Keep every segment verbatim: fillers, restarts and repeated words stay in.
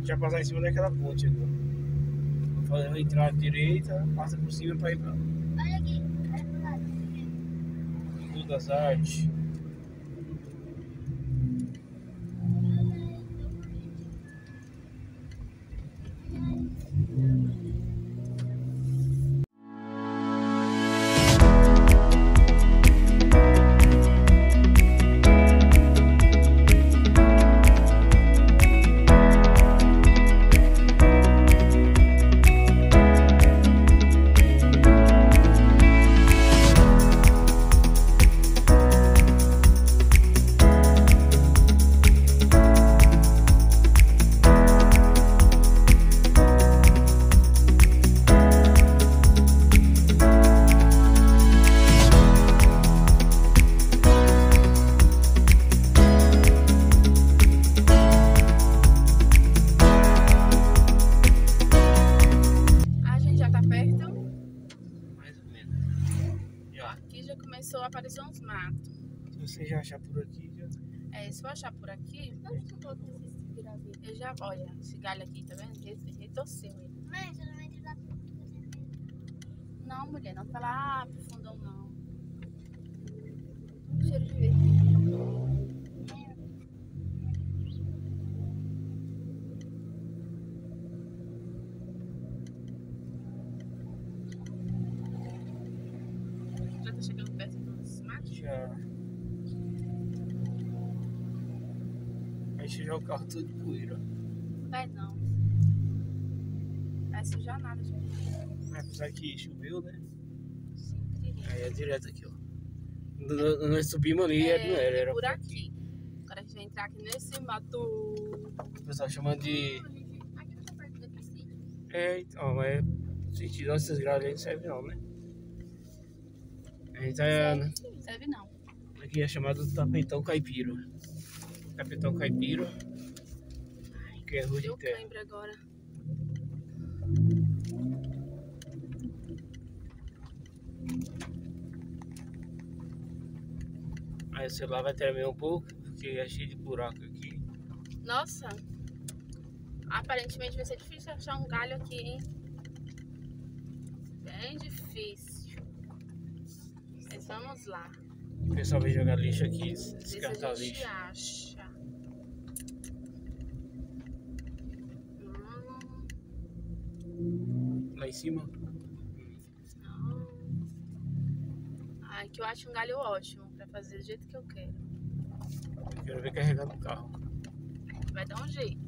já passar em cima daquela ponte ali, ó. Fazendo entrar à direita, passa por cima pra ir pra Olha aqui, olha pro lado. Rio das Artes. Começou a aparecer uns matos. Se você já achar por aqui, já... É, se eu achar por aqui, eu já... Olha, esse galho aqui, tá vendo? Ele retorceu ele. Mãe, você não vai entrar por que você fez? Não, mulher, não tá lá pro fundão, não. Cheiro de verde. Já tá chegando perto dos matos? já... Vai encher o carro todo de poeira. Vai não. Vai sujar nada, gente. Apesar que choveu, né? Sempre. Aí é direto aqui, ó. N- Nós subimos ali, É, não era, era por aqui. Agora a gente vai entrar aqui nesse mato. O pessoal chamando de... Aqui não tá perto daquele sítio. É, então, é... Sentido nossas grades aí não serve não, né? A gente tá... Não serve não. Aqui é chamado Tapetão Caipira. Tapetão Caipira. Que é rua de Eu terra. lembro agora. Aí o celular vai tremer um pouco, porque é cheio de buraco aqui. Nossa. Aparentemente vai ser difícil achar um galho aqui, hein? Bem difícil. Mas vamos lá. O pessoal vai jogar lixo aqui, Ver se descartar a gente lixo. acha. Hum, Lá em cima. não. Ai, que eu acho um galho ótimo pra fazer do jeito que eu quero. Eu quero ver carregar no carro. Vai dar um jeito.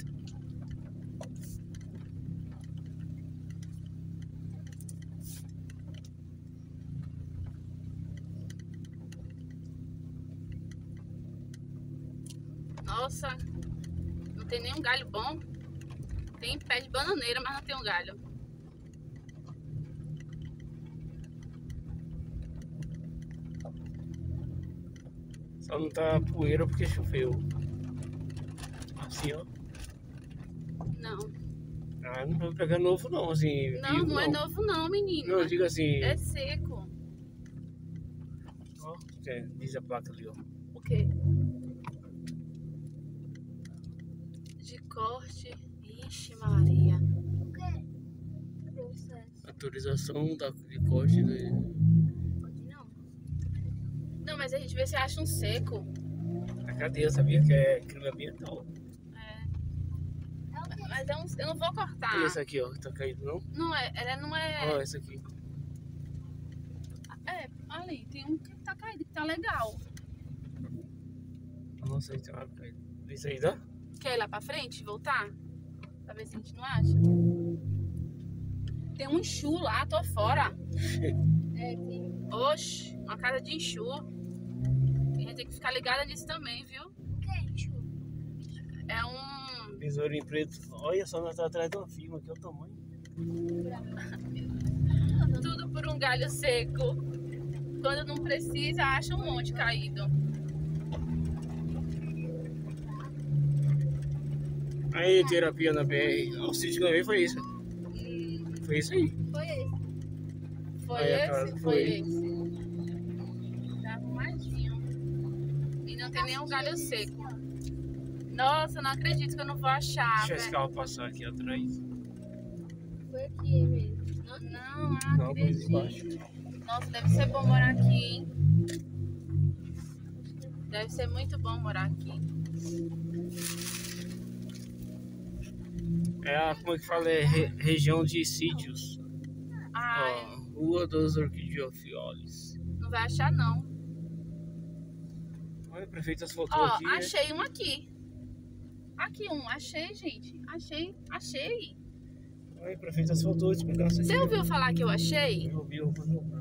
Nossa, não tem nenhum galho bom. Tem pé de bananeira, mas não tem um galho. Só não tá poeira porque choveu. Assim, ó. Não, Ah, não vai pegar novo não, assim. não, vivo, não é novo não, menino. Não, eu digo assim. É seco. Ó, é, diz a placa ali, ó. O quê? De corte. Ixi, Maria. O quê? Processo. Autorização da, de corte, né? Pode não. Não, mas a gente vê se acha um seco. A cadeia, sabia que é crime ambiental. É. É o quê? Mas é um, eu não vou cortar. E esse aqui, ó, tá caído não? Não é, ela não é. Ó, esse aqui. É, ali, tem um que tá caído, que tá legal. Nossa, aí tem uma caída. Isso aí dá? Quer ir lá pra frente, voltar? Pra ver se a gente não acha. Tem um enxu lá, tô fora. É, tem. Oxe, uma casa de enxu. A gente tem que ficar ligada nisso também, viu? O quê, Chu? É um. Besourinho preto. Olha só, nós tá atrás de uma firma, que é o tamanho. Tudo por um galho seco. Quando não precisa, acha um monte caído. Aí, terapia na B R. O sítio que eu vi foi isso. Foi isso aí. Foi esse. Foi Aí, a esse? casa Foi, foi. esse. Tá arrumadinho. E não tem nenhum galho seco. Nossa, eu não acredito que eu não vou achar. Deixa esse velho. carro passar aqui atrás. Foi aqui mesmo. Não, Não, não Não, por acredito. embaixo. Nossa, deve ser bom morar aqui, hein? Deve ser muito bom morar aqui. É a, como é que fala? É re- região de sítios. Ai, Ó, Rua dos Orquidiofioles. não vai achar, não. Olha, prefeito asfaltou Ó, aqui. né? achei um aqui. Aqui um, achei, gente. Achei, achei. Olha, prefeito asfaltou esse pedaço aqui. Você ouviu falar que eu achei? Eu vi, eu vou comprar.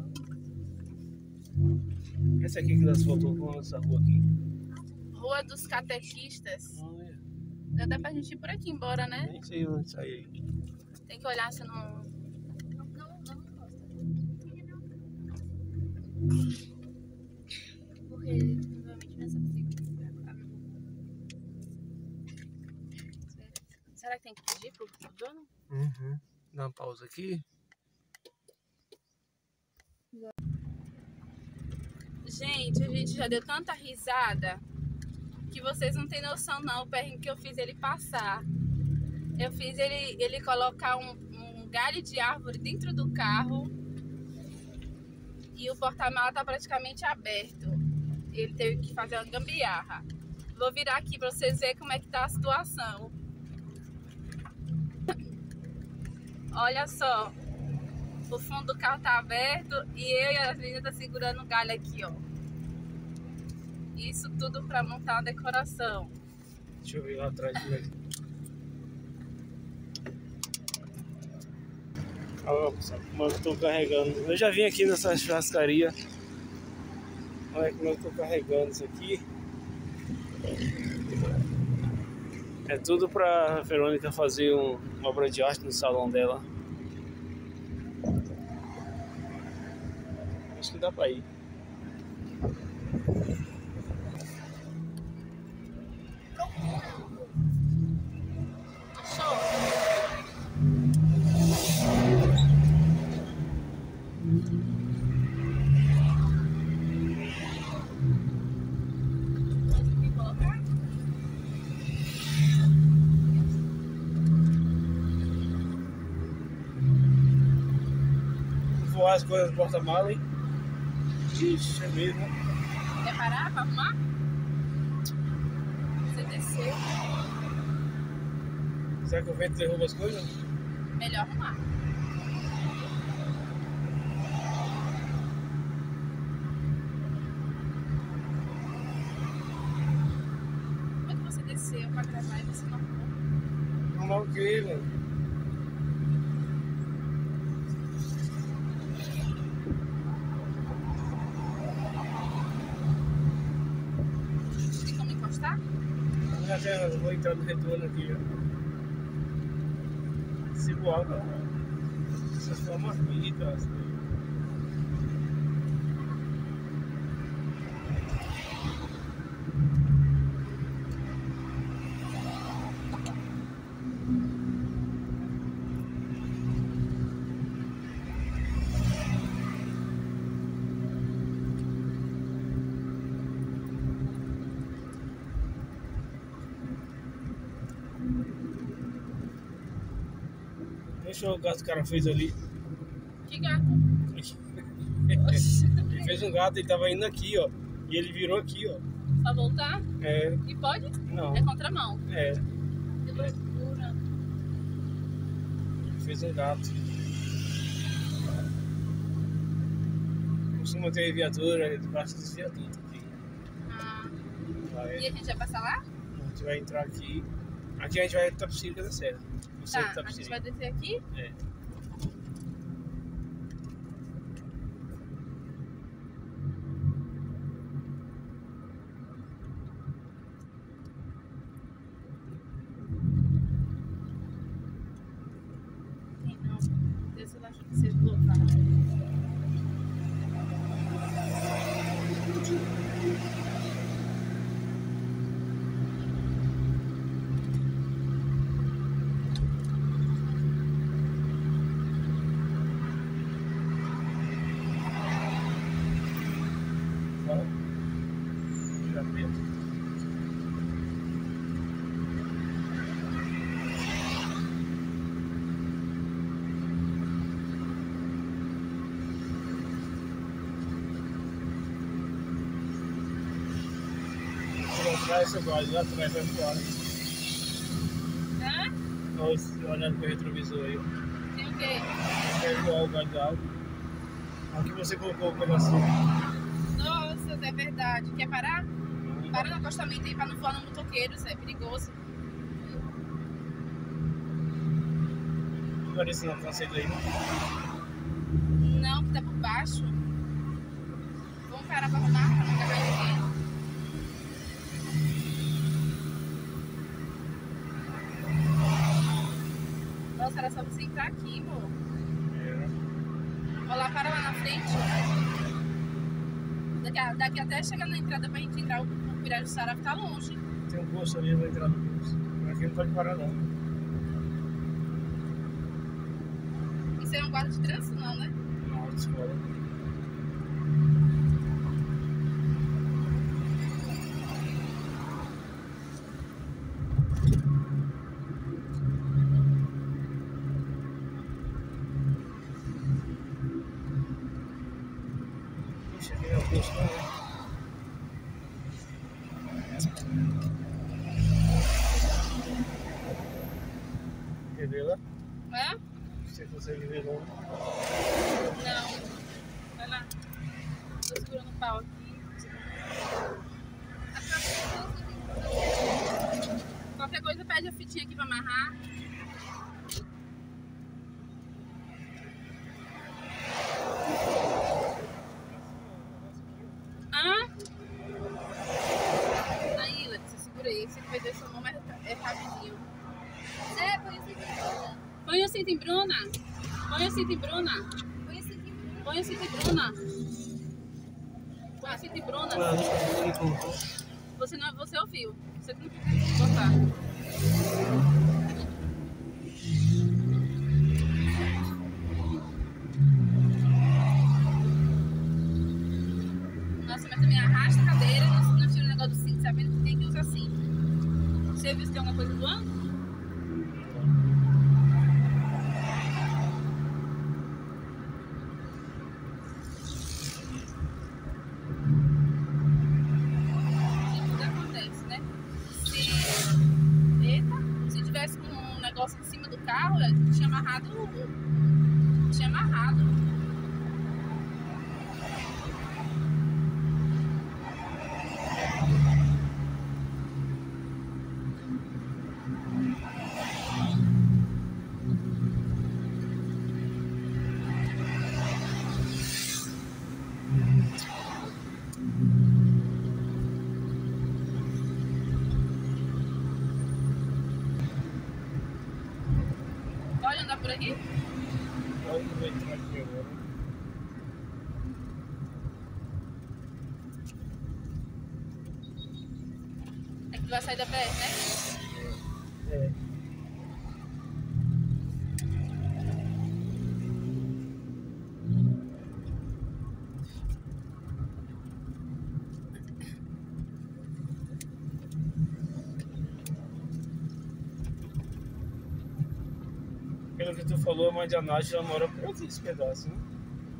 Essa aqui que asfaltou com essa rua aqui. Rua dos Catequistas. Olha, Já dá pra gente ir por aqui embora, né? nem sei onde sai aí. Tem que olhar se não... não, não, não gosta. Porque provavelmente nessa consigo. Será que tem que pedir pro pro dono? Uhum. Dá uma pausa aqui. Gente, a gente já deu tanta risada que vocês não têm noção não o perrengue que eu fiz ele passar. Eu fiz ele, ele colocar um, um galho de árvore dentro do carro e o porta-mala tá praticamente aberto. Ele teve que fazer uma gambiarra. Vou virar aqui pra vocês verem como é que tá a situação. Olha só. O fundo do carro tá aberto e eu e a menina tá segurando o galho aqui, ó. Isso tudo pra montar uma decoração. Deixa eu ver lá atrás. Olha como eu tô carregando. Eu já vim aqui nessa churrascaria. Olha como eu tô carregando isso aqui. É tudo pra Verônica fazer um, uma obra de arte no salão dela. Acho que dá pra ir. Achou? Consegui colocar? Voar as coisas do porta-mala, hein? Ixi, é mesmo. Quer parar pra arrumar? Você desceu. Será que o vento derruba as coisas? Melhor arrumar. Como é que você desceu pra gravar e você não arrumou? Arrumar o quê, velho? Tem como encostar? Já sei, eu vou entrar no retorno aqui, ó. Se voar, tá? Essas formas bonitas. Deixa o gato que o cara fez ali. Que gato? Ele fez um gato, ele tava indo aqui, ó. E ele virou aqui, ó. Pra voltar? É, E pode? não. É contramão. É, Que loucura. ele fez um gato. Costuma ter viatura debaixo dos viadutos aqui. Ah. Vai, E a gente vai passar lá? a gente vai entrar aqui. Aqui a gente vai para Tapicirica da Serra. No centro de Tá, a gente vai Tapicirica. descer aqui. É. Tem não. Desce lá que você voltar. Atrás você gosta, lá atrás vai embora. Hã? Olha, olhando pro retrovisor aí. Tem o quê? Quer igual o galho de algo. Aqui você colocou o pedacinho. Nossa, é verdade. Quer parar? Para no acostamento aí pra não voar no motoqueiro, isso é perigoso. Agora esse não conceito aí, não? Não, que tá por baixo. Vamos parar pra arrumar, pra não agarrar ninguém. Nossa, era só você entrar aqui, amor. É. Olha lá, para lá na frente. Daqui, a, daqui até chegar na entrada pra gente entrar, o Piraju do Sarau tá longe. Tem um posto ali, vai entrar no posto. Aqui não pode parar, não. Isso é um guarda de trânsito, não, né? Na autoescola. Ixi, aqui não é o posto, não, né? Quer ver lá? É? Você consegue ver lá? Não. Vai lá. Tô segurando o pau aqui. Qualquer coisa pede a fitinha aqui pra amarrar. Hã? Aí, Lex, você segura aí. Você vai ver sua mão, mas é rapidinho. É, põe o cinto em Bruna. Põe o cinto em Bruna. Põe o cinto em Bruna. Põe o cinto em Bruna. Põe o cinto em Bruna. Põe o cinto em Bruna. Ah, não sei como. Você não, você ouviu. Você que não precisa botar. Nossa, mas também arrasta a cadeira e não, não tira o negócio do cinto, sabendo que tem que usar cinto. Você viu se tem alguma coisa voando? Tudo acontece, né? Se... Eita, se tivesse com um negócio em cima do carro, eu tinha amarrado. Tinha amarrado. Pode andar por aqui? Pode entrar aqui agora. É que tu vai sair da P R, né? É. Pelo que tu falou, a mãe de Anália já mora por aqui esse pedaço, né?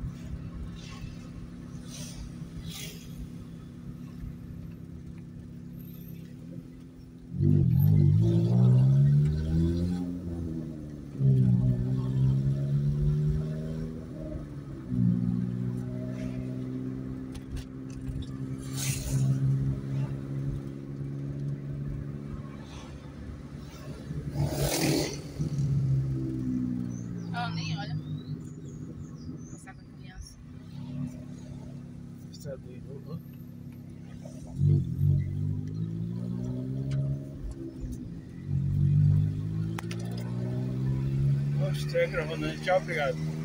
Ó, nem olha. Vou passar com a criança. Está doido. Nossa, você gravando, né? Tchau, obrigado.